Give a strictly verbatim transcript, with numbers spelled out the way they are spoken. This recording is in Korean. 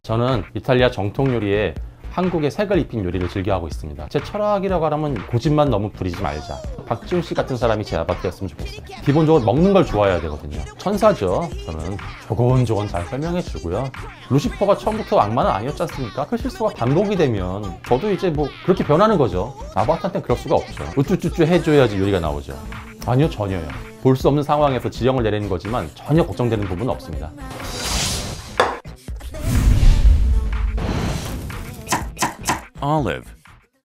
저는 이탈리아 정통 요리에 한국의 색을 입힌 요리를 즐겨하고 있습니다. 제 철학이라고 하면 고집만 너무 부리지 말자. 박지훈 씨 같은 사람이 제 아바타였으면 좋겠어요. 기본적으로 먹는 걸 좋아해야 되거든요. 천사죠. 저는 조곤조곤 잘 설명해 주고요. 루시퍼가 처음부터 악마는 아니었지 않습니까? 그 실수가 반복이 되면 저도 이제 뭐 그렇게 변하는 거죠. 아바타한테는 그럴 수가 없죠. 우쭈쭈쭈 해줘야지 요리가 나오죠. 아니요, 전혀요. 볼 수 없는 상황에서 지령을 내리는 거지만 전혀 걱정되는 부분은 없습니다. Olive.